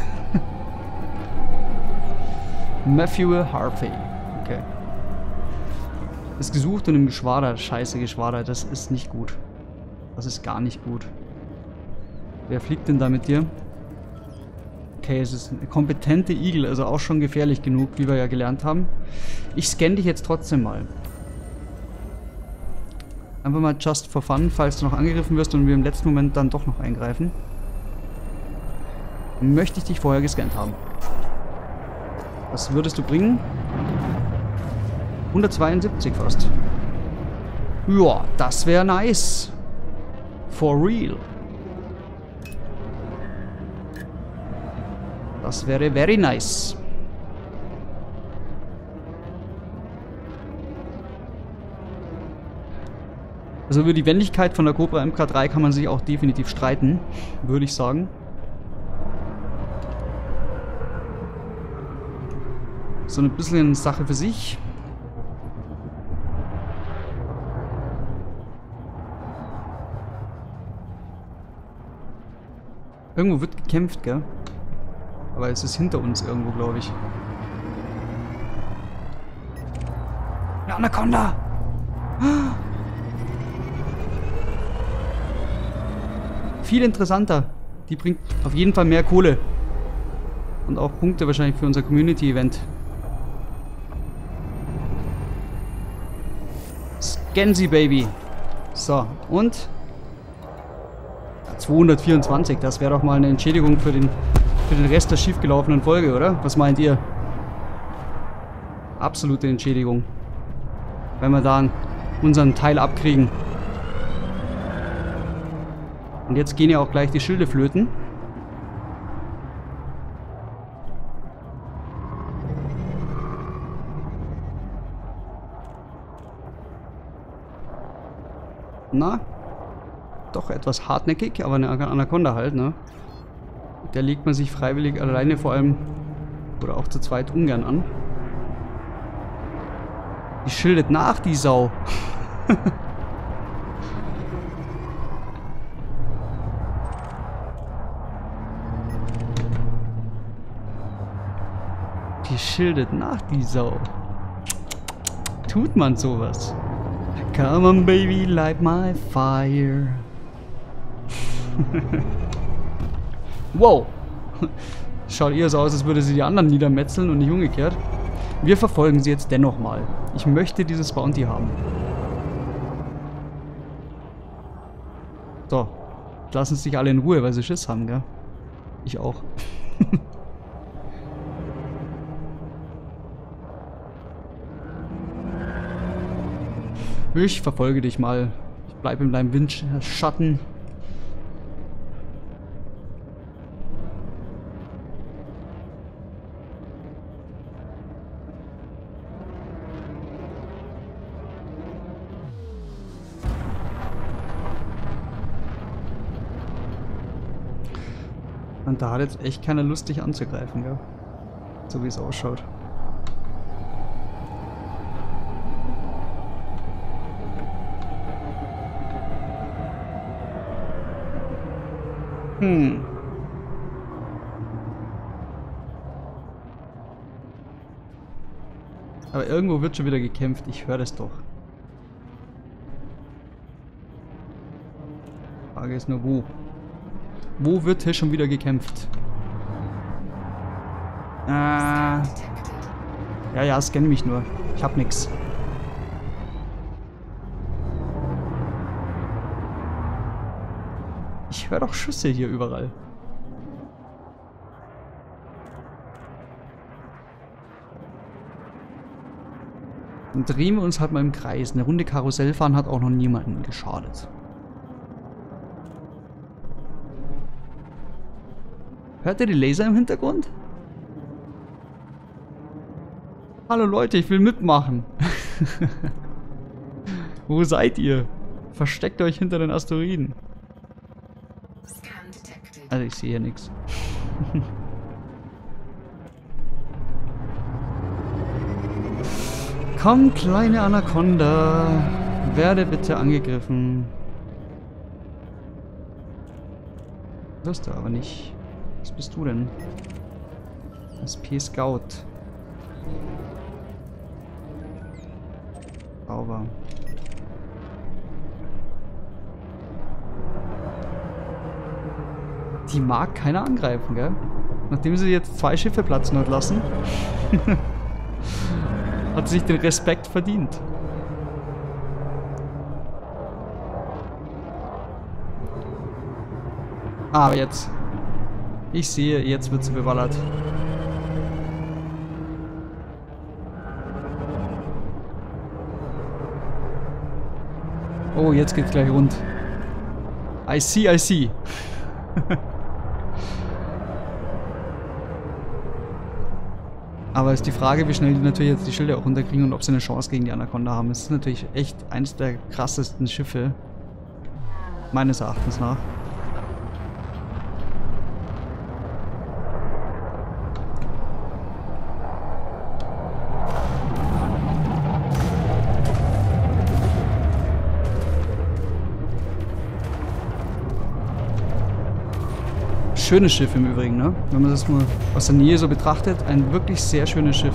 Matthew Harvey. Okay. Ist gesucht und im Geschwader. Scheiße, Geschwader. Das ist nicht gut. Das ist gar nicht gut. Wer fliegt denn da mit dir? Okay, es ist eine kompetente Eagle, also auch schon gefährlich genug, wie wir ja gelernt haben. Ich scanne dich jetzt trotzdem mal. Einfach mal just for fun, falls du noch angegriffen wirst und wir im letzten Moment dann doch noch eingreifen. Möchte ich dich vorher gescannt haben. Was würdest du bringen? 172 fast. Ja, das wäre nice. For real. Das wäre very nice. Also über die Wendigkeit von der Cobra MK3 kann man sich auch definitiv streiten, würde ich sagen. so ein bisschen eine Sache für sich. Irgendwo wird gekämpft, gell? Aber es ist hinter uns irgendwo, glaube ich. Eine Anaconda! Viel interessanter. Die bringt auf jeden Fall mehr Kohle. Und auch Punkte wahrscheinlich für unser Community-Event. Scan sie, Baby. So, und 224, das wäre doch mal eine Entschädigung für den Rest der schiefgelaufenen Folge, oder? Was meint ihr? Absolute Entschädigung. Wenn wir dann unseren Teil abkriegen. Und jetzt gehen ja auch gleich die Schilde flöten. Na? Doch etwas hartnäckig, aber eine Anaconda halt, ne? Der legt man sich freiwillig alleine vor allem oder auch zu zweit ungern an. Die schildet nach, die Sau. Die schildet nach, die Sau. Tut man sowas? Come on, baby, light my fire. Wow. Schaut eher so aus, als würde sie die anderen niedermetzeln und nicht umgekehrt. Wir verfolgen sie jetzt dennoch mal. Ich möchte dieses Bounty haben. So. Lassen sich alle in Ruhe, weil sie Schiss haben, gell? Ich auch. Ich verfolge dich mal. Ich bleibe in deinem Windschatten. Und da hat jetzt echt keiner Lust, dich anzugreifen, gell? So wie es ausschaut. Aber irgendwo wird schon wieder gekämpft. Ich höre das doch. Die Frage ist nur, wo? Wo wird hier schon wieder gekämpft? Ja, scan mich nur. Ich hab nix. Ich höre doch Schüsse hier überall. Dann drehen wir uns halt mal im Kreis. Eine Runde Karussell fahren hat auch noch niemandem geschadet. Hört ihr die Laser im Hintergrund? Hallo Leute, ich will mitmachen. Wo seid ihr? Versteckt euch hinter den Asteroiden. Also ich sehe hier nichts. Komm, kleine Anaconda. Werde bitte angegriffen. Wirst du aber nicht. Was bist du denn? SP Scout. Sauber. Die mag keiner angreifen, gell? Nachdem sie jetzt 2 Schiffe platzen hat lassen, hat sie sich den Respekt verdient. Aber jetzt. Ich sehe, jetzt wird sie bewallert. Oh, jetzt geht's gleich rund. I see, I see. Aber ist die Frage, wie schnell die natürlich jetzt die Schilder auch runterkriegen und ob sie eine Chance gegen die Anaconda haben. Es ist natürlich echt eines der krassesten Schiffe. Meines Erachtens nach. schönes Schiff im Übrigen, ne? Wenn man das mal aus der Nähe so betrachtet. Ein wirklich sehr schönes Schiff.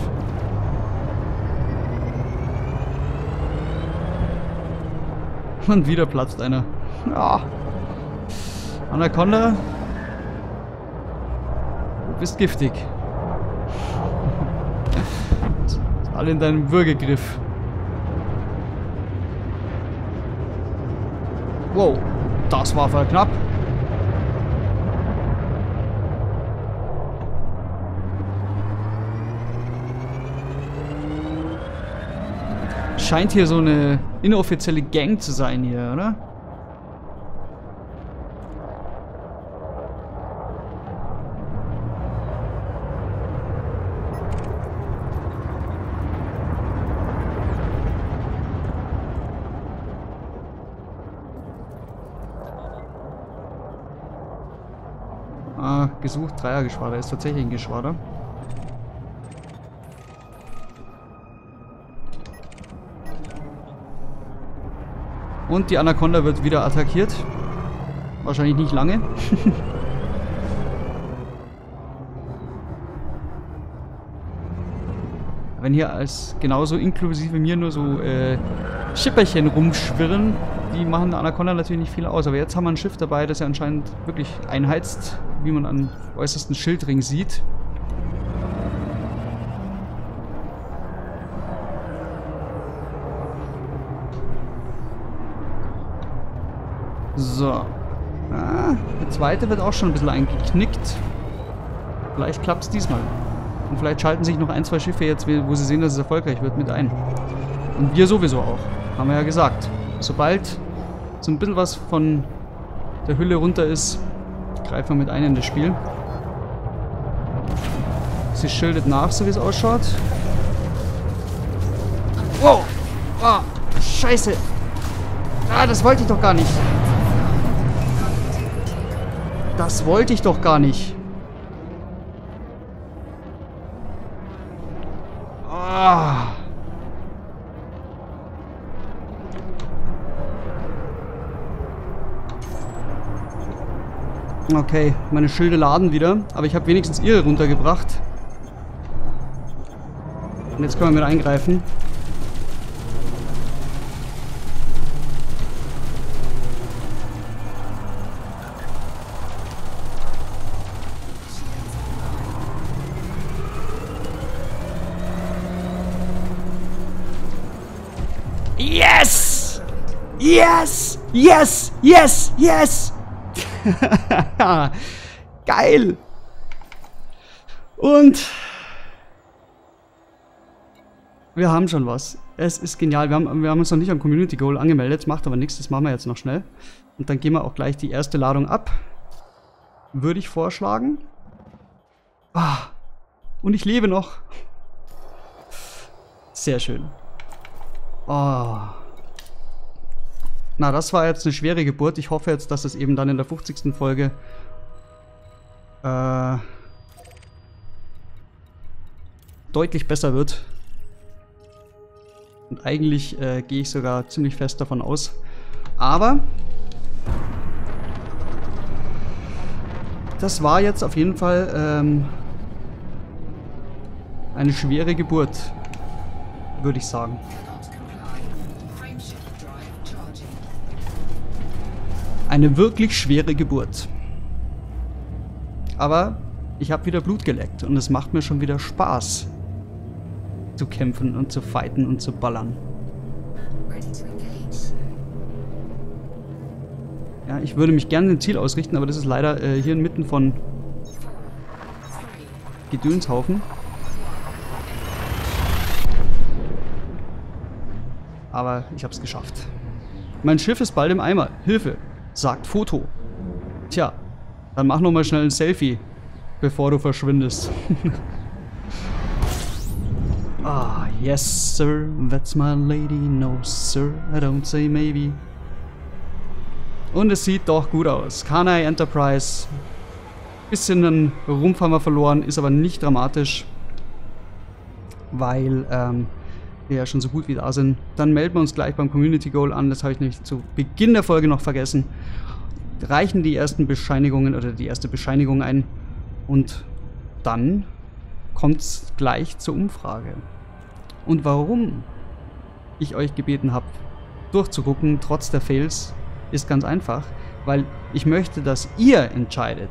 Und wieder platzt einer. Ja. Anaconda. Du bist giftig. Alle in deinem Würgegriff. Wow, das war voll knapp. Scheint hier so eine inoffizielle Gang zu sein hier, oder? Ah, gesucht, Dreiergeschwader. Ist tatsächlich ein Geschwader. Und die Anaconda wird wieder attackiert. Wahrscheinlich nicht lange. Wenn hier als genauso inklusive mir nur so Schipperchen rumschwirren, die machen der Anaconda natürlich nicht viel aus. Aber jetzt haben wir ein Schiff dabei, das ja anscheinend wirklich einheizt, wie man am äußersten Schildring sieht. So. Ah, der zweite wird auch schon ein bisschen eingeknickt. Vielleicht klappt es diesmal. Und vielleicht schalten sich noch ein, zwei Schiffe jetzt, wo sie sehen, dass es erfolgreich wird, mit ein. Und wir sowieso auch. Haben wir ja gesagt. Sobald so ein bisschen was von der Hülle runter ist, greifen wir mit ein in das Spiel. Sie schildert nach, so wie es ausschaut. Wow! Ah, scheiße! Ah, das wollte ich doch gar nicht. Das wollte ich doch gar nicht. Ah. Okay, meine Schilde laden wieder, aber ich habe wenigstens ihre runtergebracht. Und jetzt können wir mit eingreifen. Yes! Yes! Yes! Yes! Yes! Geil! Und wir haben schon was. Es ist genial. Wir haben uns noch nicht am Community Goal angemeldet. Macht aber nichts. Das machen wir jetzt noch schnell. Und dann gehen wir auch gleich die erste Ladung ab. Würde ich vorschlagen. Ah, und ich lebe noch. Sehr schön. Oh. Na, das war jetzt eine schwere Geburt. Ich hoffe jetzt, dass es eben dann in der 50. Folge deutlich besser wird. Und eigentlich gehe ich sogar ziemlich fest davon aus. Aber das war jetzt auf jeden Fall eine schwere Geburt, würde ich sagen. Eine wirklich schwere Geburt. Aber ich habe wieder Blut geleckt und es macht mir schon wieder Spaß zu kämpfen und zu fighten und zu ballern. Ja, ich würde mich gerne dem Ziel ausrichten, aber das ist leider hier inmitten von Gedönshaufen. Aber ich habe es geschafft. Mein Schiff ist bald im Eimer. Hilfe! Sagt Foto. Tja, dann mach noch mal schnell ein Selfie, bevor du verschwindest. Ah, yes sir, that's my lady. No sir, I don't say maybe. Und es sieht doch gut aus. Kanai Enterprise. Bisschen einen Rumpf haben wir verloren, ist aber nicht dramatisch. Weil wir ja schon so gut wie da sind. Dann melden wir uns gleich beim Community Goal an. Das habe ich nämlich zu Beginn der Folge noch vergessen. reichen die ersten Bescheinigungen oder die erste Bescheinigung ein und dann kommt es gleich zur Umfrage. Und warum ich euch gebeten habe, durchzugucken, trotz der Fails, ist ganz einfach, weil ich möchte, dass ihr entscheidet,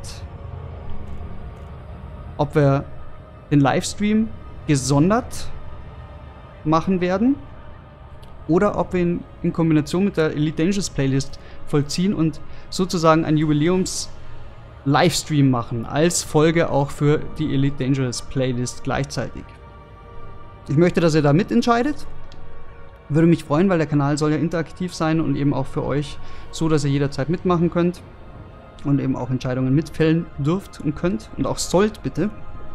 ob wir den Livestream gesondert machen werden oder ob wir ihn in Kombination mit der Elite Dangerous Playlist vollziehen und sozusagen ein Jubiläums-Livestream machen, als Folge auch für die Elite Dangerous Playlist gleichzeitig. Ich möchte, dass ihr da mitentscheidet. Würde mich freuen, weil der Kanal soll ja interaktiv sein und eben auch für euch so, dass ihr jederzeit mitmachen könnt und eben auch Entscheidungen mitfällen dürft und könnt und auch sollt, bitte.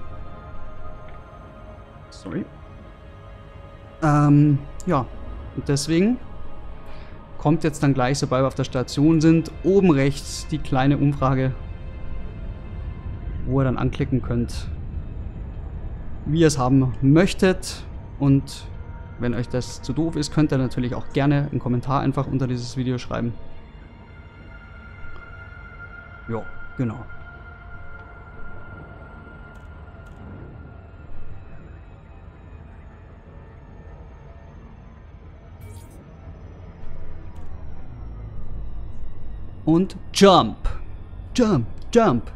Sorry. Ja, und deswegen kommt jetzt dann gleich, sobald wir auf der Station sind, oben rechts die kleine Umfrage, wo ihr dann anklicken könnt, wie ihr es haben möchtet. Und wenn euch das zu doof ist, könnt ihr natürlich auch gerne einen Kommentar einfach unter dieses Video schreiben. Ja, genau. Und Jump. Jump, Jump.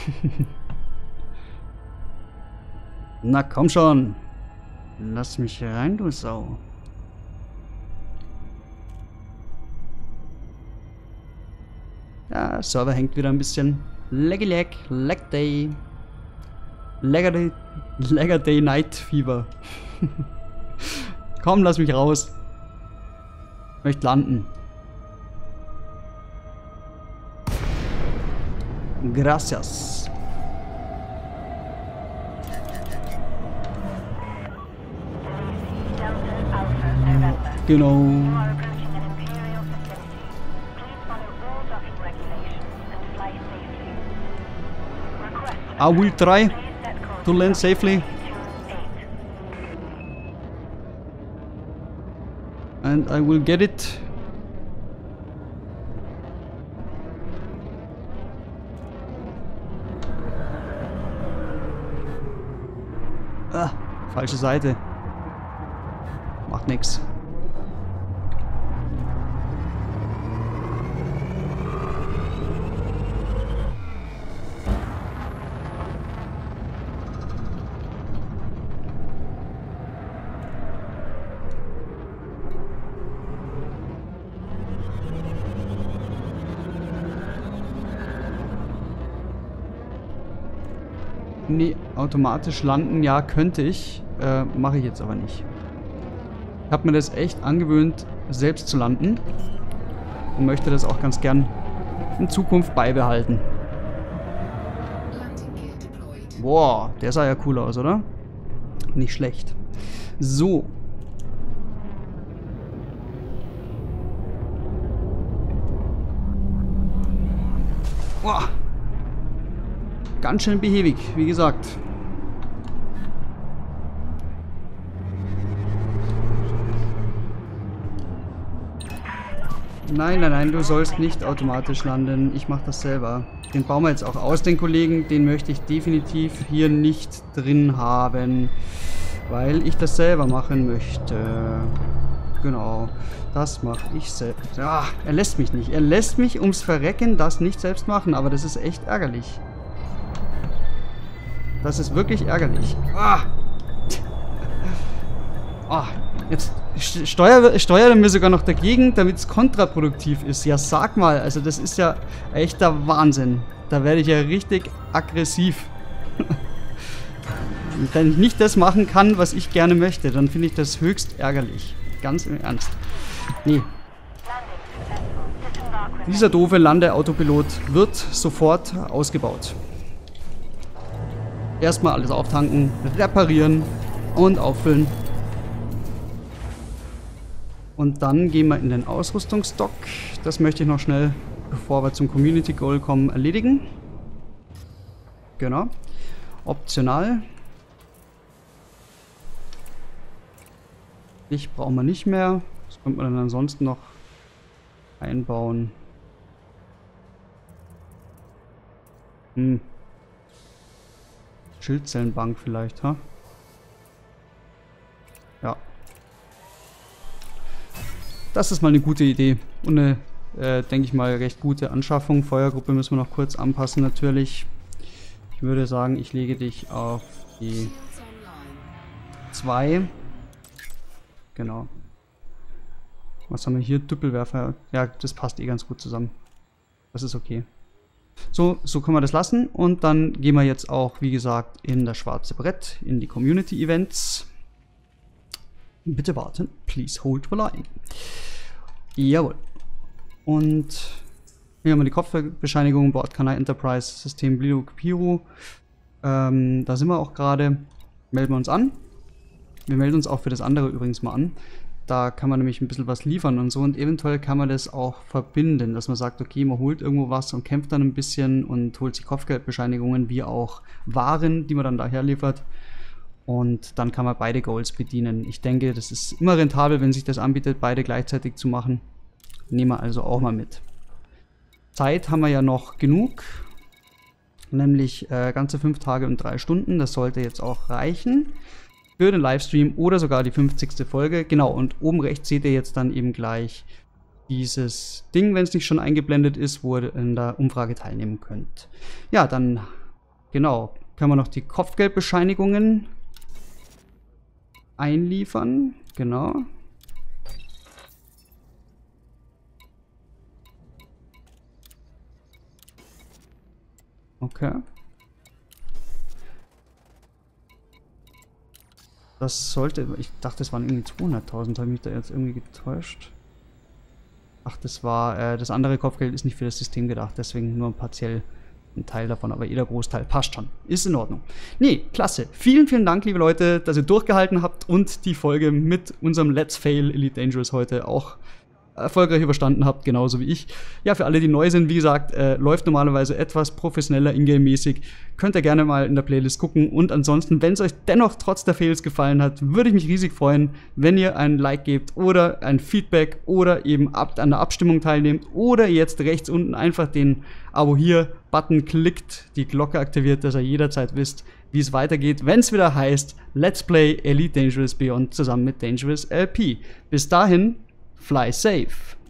Na komm schon. Lass mich rein, du Sau. Ja, Server hängt wieder ein bisschen. Leggy leg, leg day. Legger day night fever. Komm, lass mich raus. Ich möchte landen. Gracias. Genau. I will try to land safely. And I will get it. Ah, falsche Seite. Macht nix. Nee, automatisch landen, ja, könnte ich. Mache ich jetzt aber nicht. Ich habe mir das echt angewöhnt, selbst zu landen. Und möchte das auch ganz gern in Zukunft beibehalten. Boah, der sah ja cool aus, oder? Nicht schlecht. So. Boah. Ganz schön behäbig, wie gesagt. Nein, nein, nein, du sollst nicht automatisch landen. Ich mache das selber. Den bauen wir jetzt auch aus, den Kollegen. Den möchte ich definitiv hier nicht drin haben, weil ich das selber machen möchte. Genau, das mache ich selbst. Ah, er lässt mich nicht. Er lässt mich ums Verrecken das nicht selbst machen, aber das ist echt ärgerlich. Das ist wirklich ärgerlich. Ah! Ah, jetzt steuert er mir sogar noch dagegen, damit es kontraproduktiv ist. Ja, sag mal, also das ist ja echter Wahnsinn. Da werde ich ja richtig aggressiv. Wenn ich nicht das machen kann, was ich gerne möchte, dann finde ich das höchst ärgerlich. Ganz im Ernst. Nee. Dieser doofe Landeautopilot wird sofort ausgebaut. Erstmal alles auftanken, reparieren und auffüllen. Und dann gehen wir in den Ausrüstungsstock. Das möchte ich noch schnell, bevor wir zum Community Goal kommen, erledigen. Genau. Optional. Ich brauchen wir nicht mehr. Das könnte man dann ansonsten noch einbauen. Schildzellenbank vielleicht, ha? Ja. Das ist mal eine gute Idee. Und eine, denke ich mal, recht gute Anschaffung. Feuergruppe müssen wir noch kurz anpassen natürlich. Ich würde sagen, ich lege dich auf die 2. Genau. Was haben wir hier? Düppelwerfer. Ja, das passt eh ganz gut zusammen. Das ist okay. So können wir das lassen. Und dann gehen wir jetzt auch, wie gesagt, in das schwarze Brett, in die Community-Events. Bitte warten. Please hold the line. Jawohl. Und hier haben wir die Kopfbescheinigung, Bord Kanai Enterprise, System Blilo Piru. Da sind wir auch gerade. Melden wir uns an. Wir melden uns auch für das andere übrigens mal an. Da kann man nämlich ein bisschen was liefern und so. Und eventuell kann man das auch verbinden, dass man sagt, okay, man holt irgendwo was und kämpft dann ein bisschen und holt sich Kopfgeldbescheinigungen, wie auch Waren, die man dann daher liefert. Und dann kann man beide Goals bedienen. Ich denke, das ist immer rentabel, wenn sich das anbietet, beide gleichzeitig zu machen. Nehmen wir also auch mal mit. Zeit haben wir ja noch genug. Nämlich ganze 5 Tage und 3 Stunden. Das sollte jetzt auch reichen. Für den Livestream oder sogar die 50. Folge. Genau, und oben rechts seht ihr jetzt dann eben gleich dieses Ding, wenn es nicht schon eingeblendet ist, wo ihr in der Umfrage teilnehmen könnt. Ja, dann, genau, können wir noch die Kopfgeldbescheinigungen einliefern. Genau. Okay. Das sollte, ich dachte, es waren irgendwie 200.000, habe ich mich da jetzt irgendwie getäuscht. Ach, das war, das andere Kopfgeld ist nicht für das System gedacht, deswegen nur partiell ein Teil davon, aber jeder Großteil passt schon. Ist in Ordnung. Nee, klasse. Vielen, vielen Dank, liebe Leute, dass ihr durchgehalten habt und die Folge mit unserem Let's Fail Elite Dangerous heute auch erfolgreich überstanden habt, genauso wie ich. Ja, für alle, die neu sind, wie gesagt, läuft normalerweise etwas professioneller Ingame-mäßig. Könnt ihr gerne mal in der Playlist gucken. Und ansonsten, wenn es euch dennoch trotz der Fails gefallen hat, würde ich mich riesig freuen, wenn ihr ein Like gebt oder ein Feedback oder eben an der Abstimmung teilnehmt oder jetzt rechts unten einfach den Abo-Hier-Button klickt, die Glocke aktiviert, dass ihr jederzeit wisst, wie es weitergeht, wenn es wieder heißt Let's Play Elite Dangerous Beyond zusammen mit Dangerous LP. Bis dahin, fly safe.